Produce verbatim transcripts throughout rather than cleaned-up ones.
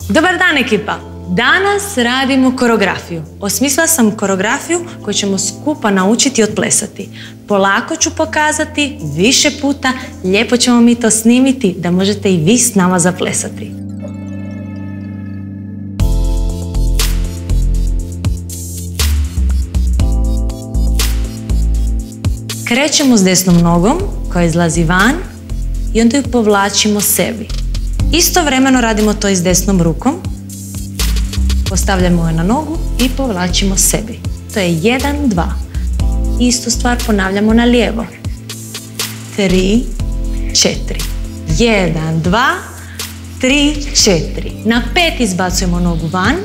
Dobar dan ekipa! Danas radimo koreografiju. Osmislila sam koreografiju koju ćemo skupa naučiti i odplesati. Polako ću pokazati, više puta, lijepo ćemo mi to snimiti da možete i vi s nama zaplesati. Krećemo s desnom nogom koja izlazi van i onda ju povlačimo sebi. Istovremeno radimo to i s desnom rukom. Postavljamo je na nogu i povlačimo sebi. To je jedan, dva. Istu stvar ponavljamo na lijevo. Tri, četiri. Jedan, dva, tri, četiri. Na pet izbacujemo nogu van.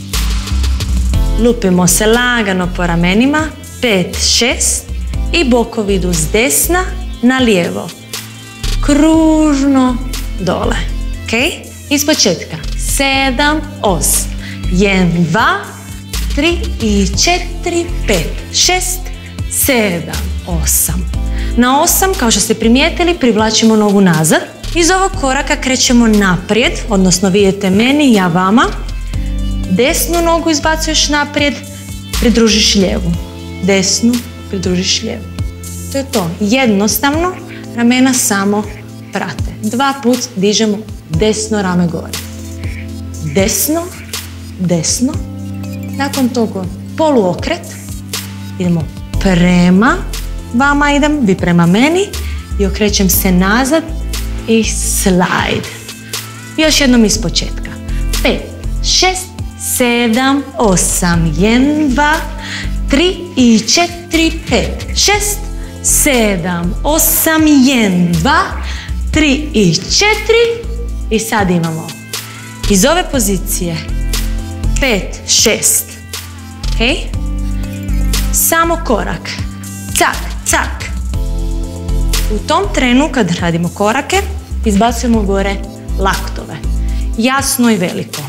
Lupimo se lagano po ramenima. Pet, šest. I bokovi idu s desna na lijevo. Kružno dole. Ok? Iz početka. Sedam, osam. Jedan, dva, tri i četiri, pet, šest, sedam, osam. Na osam, kao što ste primijetili, privlačimo nogu nazad. Iz ovog koraka krećemo naprijed, odnosno vi idete meni, ja vama. Desnu nogu izbacuješ naprijed, pridružiš lijevu. Desnu, pridružiš lijevu. To je to. Jednostavno, ramena samo prate. Dva put dižemo desno rame gore. Desno, desno. Nakon toga poluokret. Idemo prema vama, idem, vi prema meni i okrećem se nazad i slide. Još jednom iz početka. Pet, šest, sedam, osam, jedan, dva, tri i četiri, pet, šest, sedam, osam, jedan, dva, tri i četiri. I sad imamo iz ove pozicije pet, šest. Ok? Samo korak. Cak, cak. U tom trenu kad radimo korake izbacujemo gore laktove. Jasno i veliko.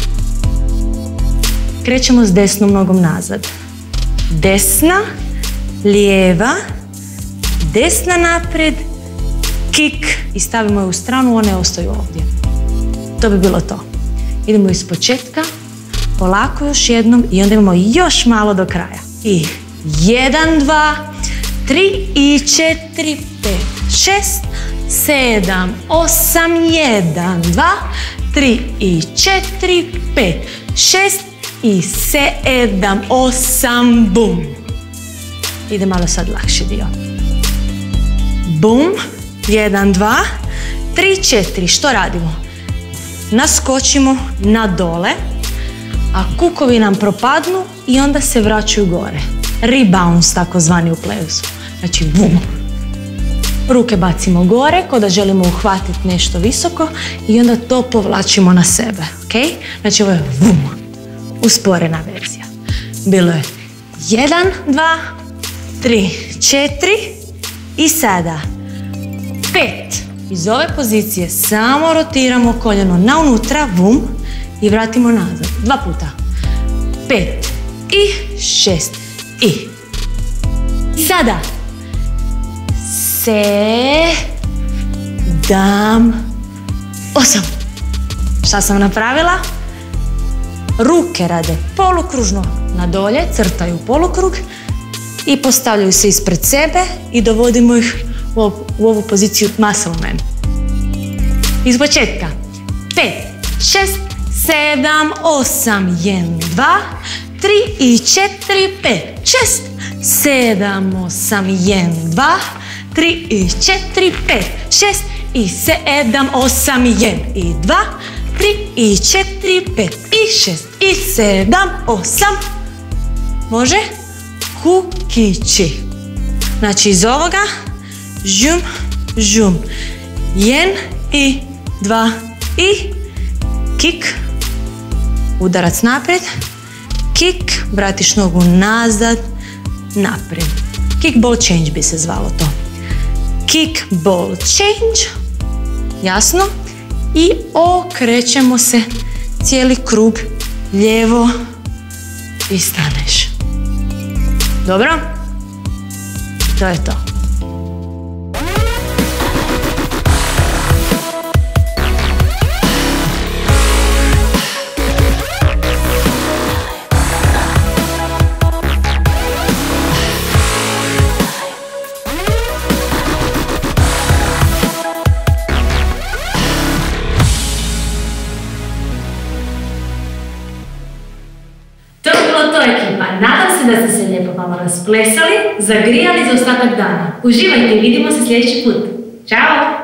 Krećemo s desnom nogom nazad. Desna, lijeva, desna naprijed, kik i stavimo je u stranu, one ostaju ovdje. To bi bilo to. Idemo iz početka, polako još jednom i onda imamo još malo do kraja. I jedan, dva, tri i četiri, pet, šest, sedam, osam, jedan, dva, tri i četiri, pet, šest i sedam, osam, bum. Ide malo sad lakši dio. Bum, jedan, dva, tri, četiri. Što radimo? Naskočimo na dole, a kukovi nam propadnu i onda se vraćaju gore. Rebounce, takozvani u plesu. Znači, bum. Ruke bacimo gore, kao da želimo uhvatiti nešto visoko i onda to povlačimo na sebe. Ok? Znači, ovo je bum. Usporena verzija. Bilo je jedan, dva, tri, četiri i sada pet. Iz ove pozicije samo rotiramo koljeno na unutra, bum, i vratimo nazad. Dva puta. Pet i šest i sada sedam, osam. Šta sam napravila? Ruke rade polukružno na dolje, crtaju polukrug i postavljaju se ispred sebe i dovodimo ih u ovu, u ovu poziciju muscle man. Iz početka. Pet, šest, sedam, osam, jedan, dva, tri i četiri, pet, šest, sedam, osam, jedan, dva, tri i četiri, pet, šest i sedam, osam, jedan i dva, tri i četiri, pet i šest i sedam, osam. Može? Kukići. Znači iz ovoga žum, žum. Jen i dva i kik. Udarac naprijed. Kik. Vratiš nogu nazad. Naprijed. Kick ball change bi se zvalo to. Kick ball change. Jasno? I okrećemo se cijeli krug lijevo i staneš. Dobro? To je to. da ste se lijepo malo rasplesali, zagrijali za ostatak dana. Uživajte i vidimo se sljedeći put. Ćao!